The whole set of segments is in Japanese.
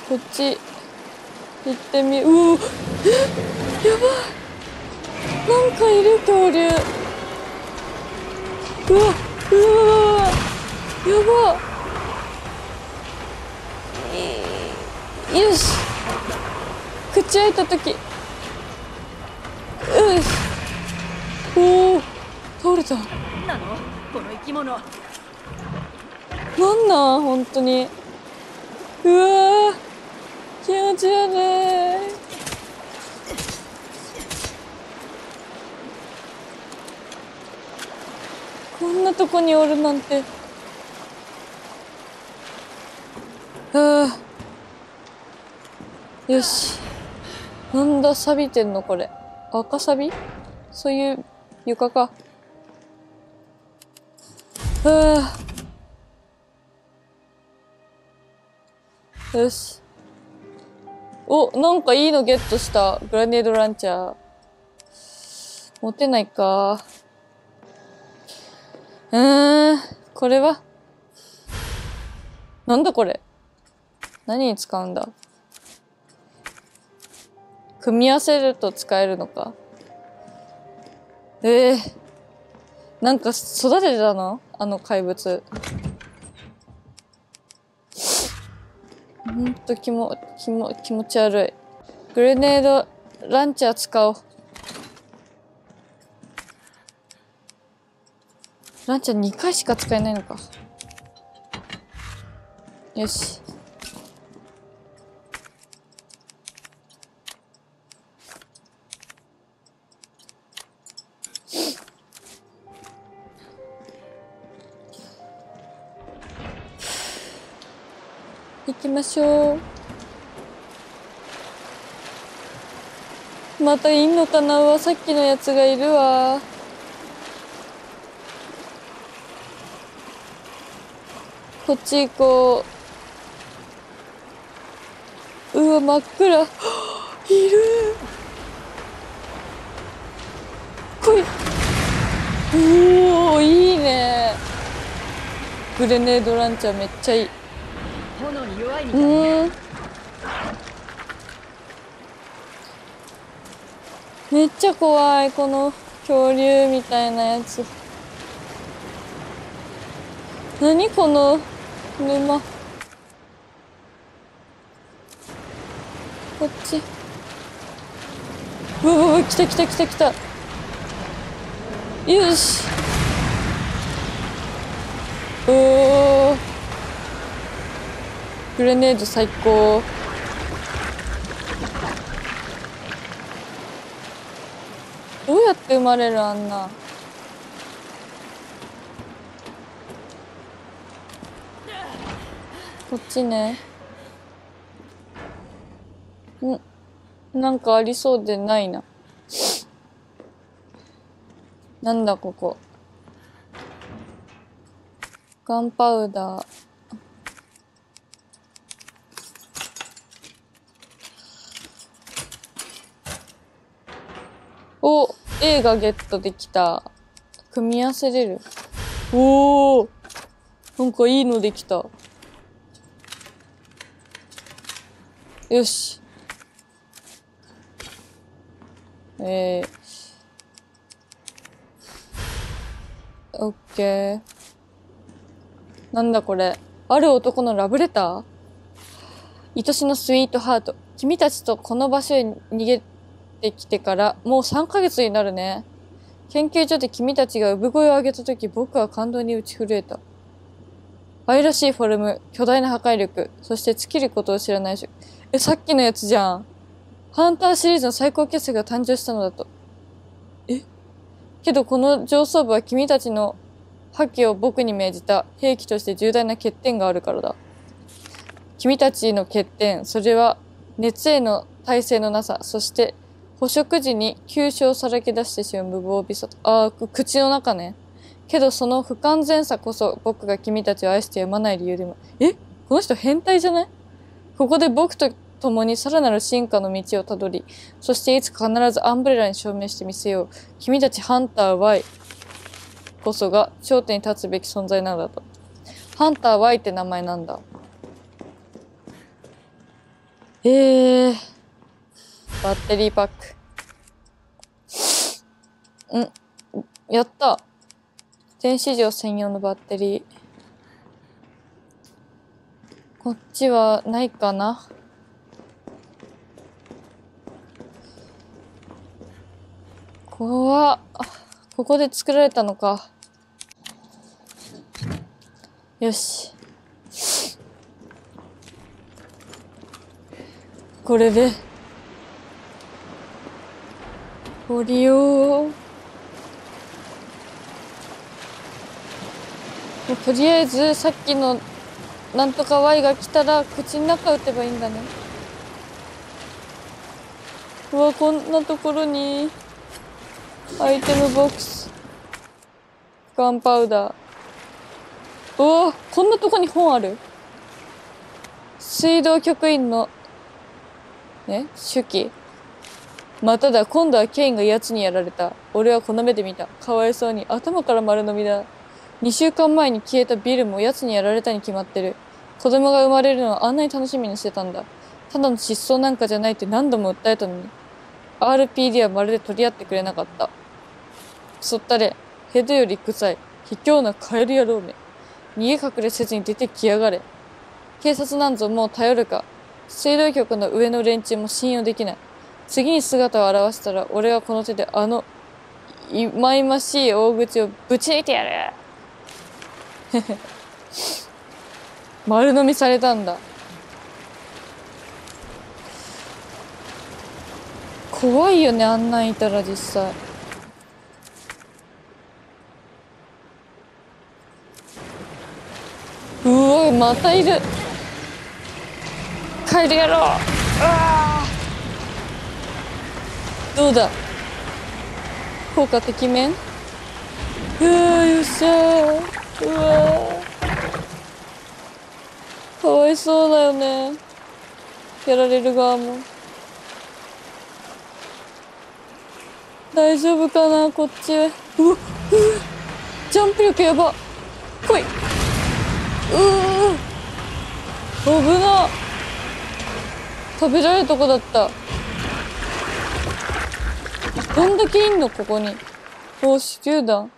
こっち行ってみ、うお、やばい。なんかいる、恐竜。うわ、うわ、やば。よし。口開いたとき。よし。おお、倒れた。 何なのこの生き物。 なんなん本当に。うわー、気持ち悪い。こんなとこにおるなんて。ああ、よし。なんだ、錆びてんのこれ。赤錆？そういう床か。ああ。よし。お、なんかいいのゲットした。グラネードランチャー。持てないか。これはなんだこれ。何に使うんだ。組み合わせると使えるのか。なんか育ててたのあの怪物。ほんと気持ち悪い。グレネードランチャー使おう。ランチャー2回しか使えないのか。よし。行きましょう。またいんのかな。うわ、さっきのやつがいるわ。こっち行こう。うわ、真っ暗。いる。来い。おお、いいね。グレネードランチャーめっちゃいい。 炎に弱いみたいね。 めっちゃ怖い、この恐竜みたいなやつ。何この沼。こっち。うわうわ、来た来た来た来た。よし。おー。グレネード最高。どうやって生まれるあんな。こっちね。なんかありそうでないな。なんだここ。ガンパウダー。お、A がゲットできた。組み合わせれる。おー。なんかいいのできた。よし。オッケー。なんだこれ。ある男のラブレター？愛しのスイートハート。君たちとこの場所へ逃げてきてからもう3ヶ月になるね。研究所で君たちが産声を上げたとき僕は感動に打ち震えた。愛らしいフォルム、巨大な破壊力、そして尽きることを知らないし。さっきのやつじゃん。ハンターシリーズの最高傑作が誕生したのだと。けどこの上層部は君たちの破棄を僕に命じた兵器として重大な欠点があるからだ。君たちの欠点、それは熱への耐性のなさ、そして捕食時に急所をさらけ出してしまう無防備さと。口の中ね。けどその不完全さこそ僕が君たちを愛してやまない理由でも。この人変態じゃない？ここで僕と共にさらなる進化の道をたどり、そしていつか必ずアンブレラに証明してみせよう。君たちハンター Y こそが頂点に立つべき存在なのだと。ハンター Y って名前なんだ。 バッテリーパック。やった。電子錠専用のバッテリー。こっちはないかな。ここで作られたのか。よし。これで降りよう。もうとりあえずさっきのなんとか Y が来たら口の中打てばいいんだね。うわ、こんなところにアイテムボックス、ガンパウダー。うわ、こんなとこに本ある。水道局員の手記。まただ、今度はケインが奴にやられた。俺はこの目で見た。かわいそうに。頭から丸飲みだ。2週間前に消えたビルも奴にやられたに決まってる。子供が生まれるのをあんなに楽しみにしてたんだ。ただの失踪なんかじゃないって何度も訴えたのに。RPD はまるで取り合ってくれなかった。くそったれ。ヘドより臭い。卑怯なカエル野郎め。逃げ隠れせずに出てきやがれ。警察なんぞもう頼るか。水道局の上の連中も信用できない。次に姿を現したら、俺はこの手でいまいましい大口をぶち抜いてやる。丸飲みされたんだ。怖いよね、あんなんいたら実際。うわ、またいる。帰るやろう。どうだ、効果てきめん。うわ、よっしゃー。うわ、かわいそうだよね、やられる側も。大丈夫かな、こっち。ジャンプ力やば。来い。危な。食べられるとこだった。どんだけいんのここに。お手榴弾。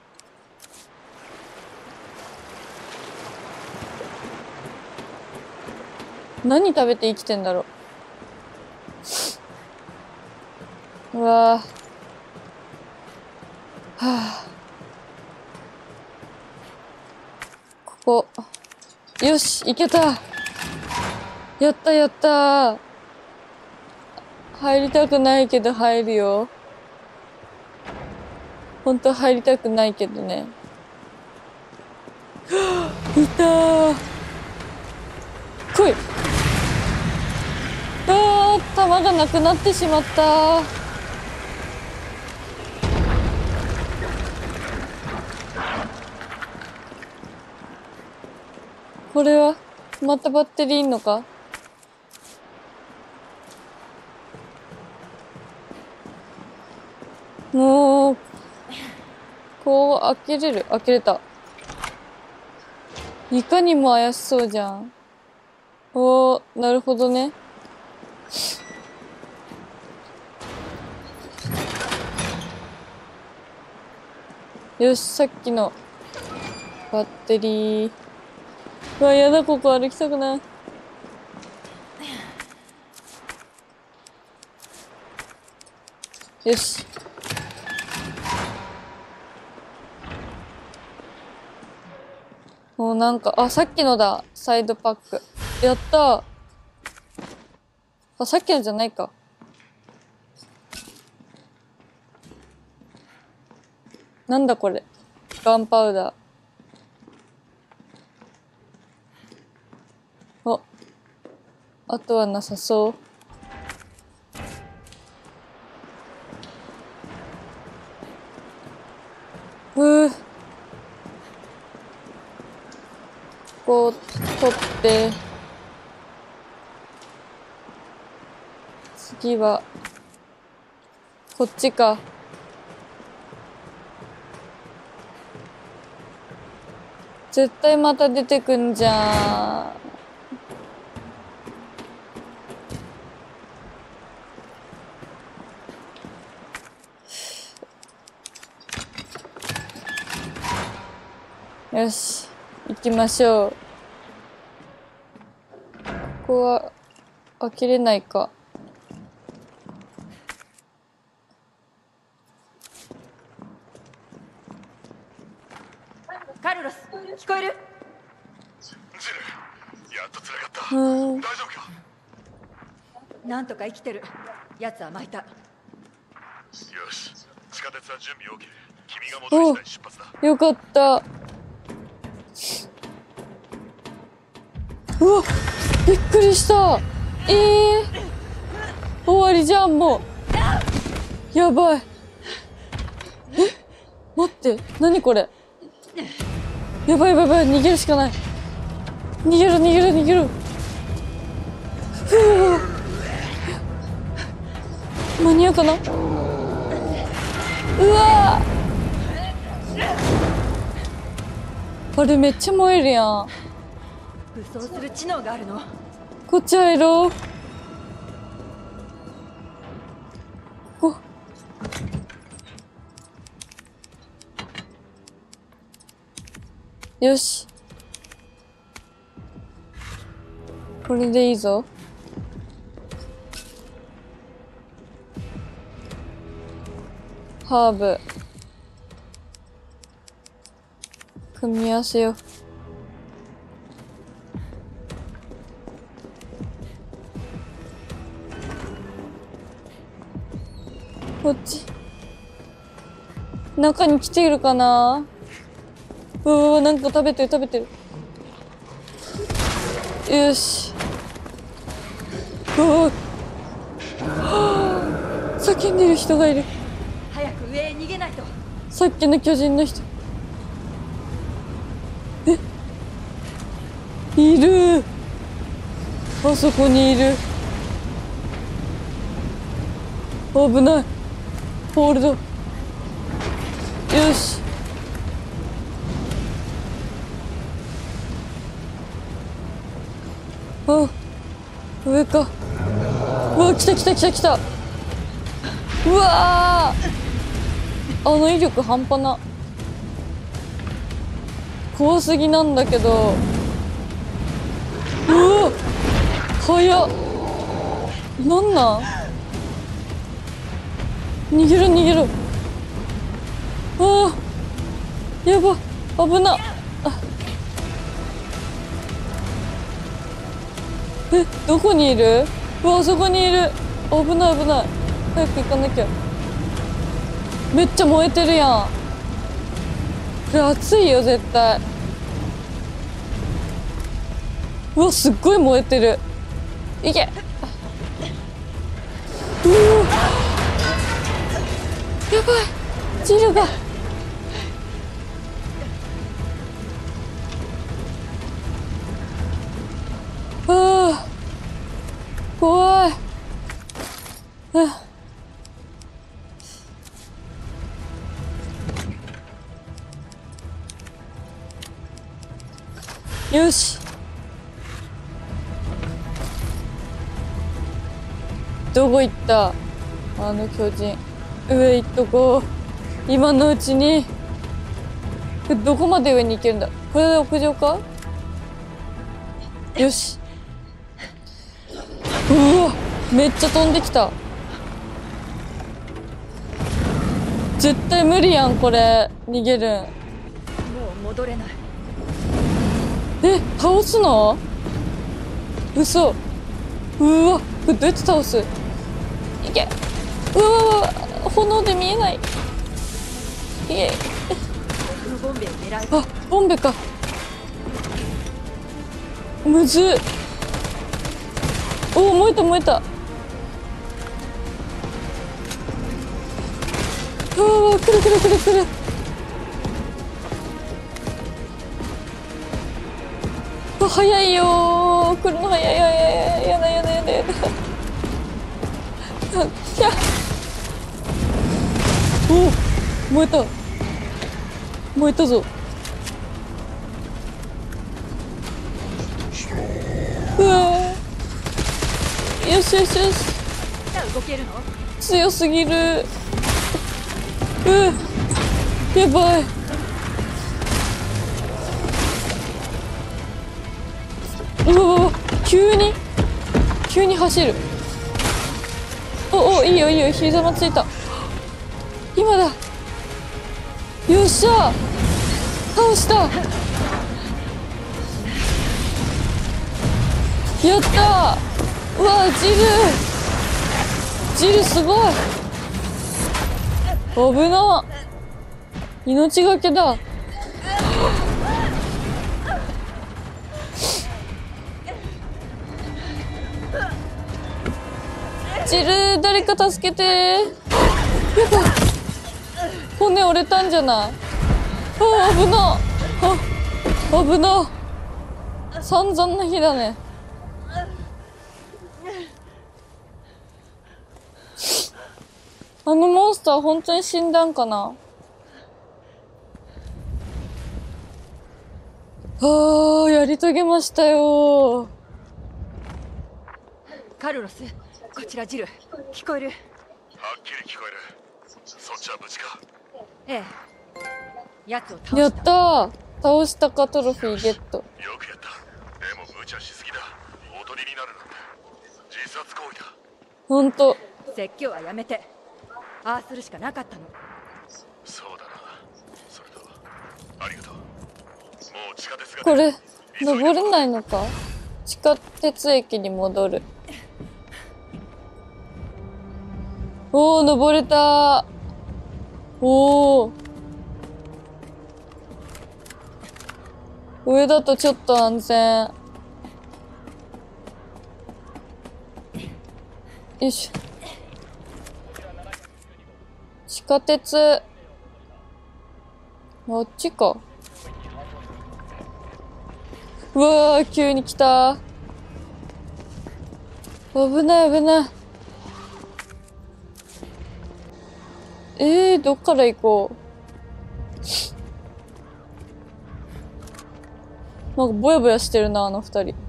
何食べて生きてんだろう。うわぁ。はぁ。ここ。よし、行けた。やったやったー。入りたくないけど入るよ。ほんと入りたくないけどね。いたー。来い。弾がなくなってしまった。これはまたバッテリーいんのか。もうこう開けれる。開けれた。いかにも怪しそうじゃん。おー、なるほどね。よし、さっきのバッテリー。うわ、やだ、ここ歩きたくない。よし。もうなんか、さっきのだ。サイドパック。やったー。さっきのじゃないか。なんだこれ。ガンパウダー。あとはなさそう。こう、取って。次は、こっちか。絶対また出てくんじゃん。 よし、行きましょう。ここは開けれないか。 カルロス、聞こえる？ ジル、やっと繋がった。 うん。 大丈夫か？ なんとか生きてる。奴は巻いた。 よし、地下鉄は準備 OK。君が戻り次第出発だ。 よかった。うわ、びっくりした。終わりじゃん、もう。やばい。待って、何これ。やばいやばいやばい、逃げるしかない。逃げる逃げる逃げる。ふう。間に合うかな。うわあれめっちゃ燃えるやん。 武装する知能があるの。 こっち入ろう。ここ。よし。これでいいぞ。ハーブ。組み合わせよう。こっち。中に来ているかな。うわ、なんか食べてる食べてる。よし。うわ、はあ、叫んでる人がいる。 早く上へ逃げないと。 さっきの巨人の人。いる。あそこにいる。危ない。ホールド。よし。あ、上か。うわ、来た来た来た来た。うわー、あの威力半端な。怖すぎなんだけど。うわ、早っ。なんなん。逃げろ逃げろ。ああ、やば、危な。どこにいる。うわ、あそこにいる。危ない危ない。早く行かなきゃ。めっちゃ燃えてるやん。これ熱いよ絶対。うわ、すっごい燃えてる。いけ。うわ、やばい、ジルが。ああ、怖い。あ、よし。どこ行った。あの巨人。上行っとこう。今のうちに。どこまで上に行けるんだ。これで屋上か。よし。うわ、めっちゃ飛んできた。絶対無理やんこれ。逃げるん。 もう戻れない。 倒すの。嘘。うわ、これどうやって倒す。いけ。うわ、炎で見えない。いけ。 このボンベを狙え。 あ、ボンベか。むずっ。おお、燃えた燃えた。うわ、くるくるくるくる。あ、早いよー。来るの早い。やだやだやだやだ。キャ。おお、燃えた。燃えたぞ。うわー、よしよしよし。 動けるの？ 強すぎる。やばい。 うわ、急に走る。いいよいいよ、ひざまついた。今だ。よっしゃ、倒した。やったー。うわ、ジルすごい。危な。命がけだ。ジル、誰か助けて。やばい。骨折れたんじゃない？危な。危な。散々な日だね。あのモンスター本当に死んだんかな。やり遂げましたよ。 カルロス、こちらジル。聞こえる？ はっきり聞こえる。そっちは無事か？ ええ。奴を倒した。 やったー。倒したか、トロフィーゲット。 よくやった。でも無茶しすぎだ。おとりになるなんて自殺行為だ。 ほんと。 説教はやめて。ああするしかなかったの。 そうだな。それとありがとう。もう地下鉄がこれ登れないのか。地下鉄駅に戻る。登れた。上だとちょっと安全。よいしょ。地下鉄。あっちか。うわー、急に来た。危ない危ない。どっから行こう。なんかぼやぼやしてるな、あの二人。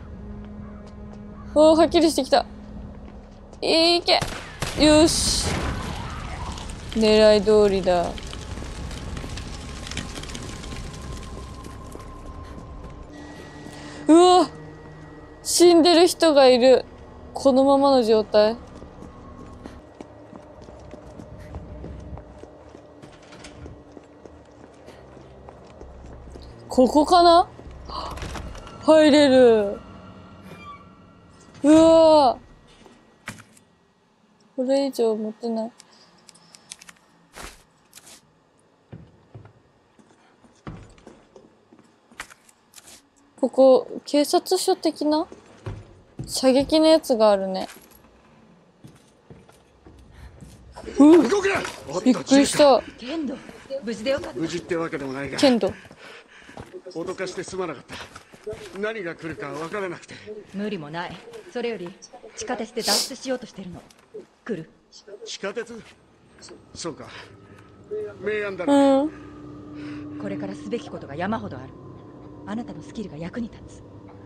はっきりしてきた。いけ。よし。狙い通りだ。うわ、死んでる人がいる。このままの状態。ここかな？入れる。うわー、これ以上持てない。ここ、警察署的な射撃のやつがあるね。 動くな。 びっくりした。 ケンド、無事でよかった。 無事ってわけでもないが、 剣道。 脅かしてすまなかった。何が来るか分からなくて。 無理もない。それより地下鉄で脱出しようとしてるの。来る？ 地下鉄？そうか、明暗だうな。 ん。 これからすべきことが山ほどある。あなたのスキルが役に立つ。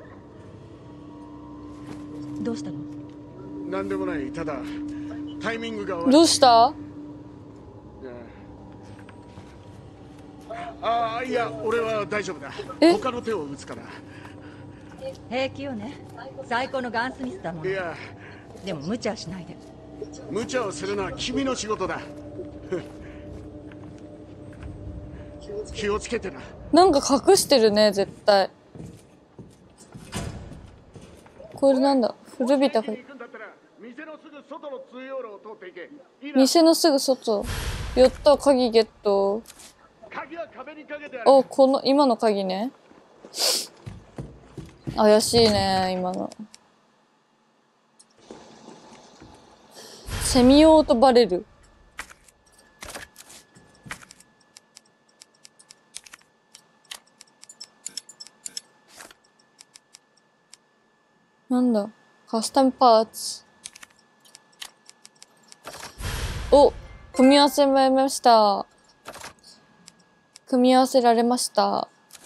どうしたの？ 何でもない。ただタイミングが悪い。 どうした？ いや、俺は大丈夫だ。 え？ 他の手を打つから。 平気よね。最高のガンスミスだもん。 いや、 でも無茶はしないで。 無茶をするのは君の仕事だ。気をつけてな。 なんか隠してるね、絶対。これなんだ？古びた。 店のすぐ外の通用路を通っていけ。 店のすぐ外。やった、鍵ゲット。 鍵は壁にかけてある。 今の鍵ね。怪しいね、今の。セミオートバレル。なんだ？カスタムパーツ。組み合わせられました。組み合わせられました。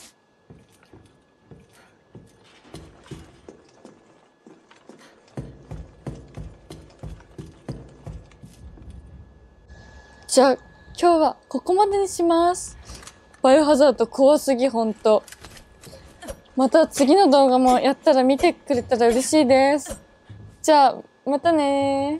じゃあ、今日はここまでにします。バイオハザード怖すぎ、ほんと。 また次の動画もやったら見てくれたら嬉しいです。じゃあ、またねー。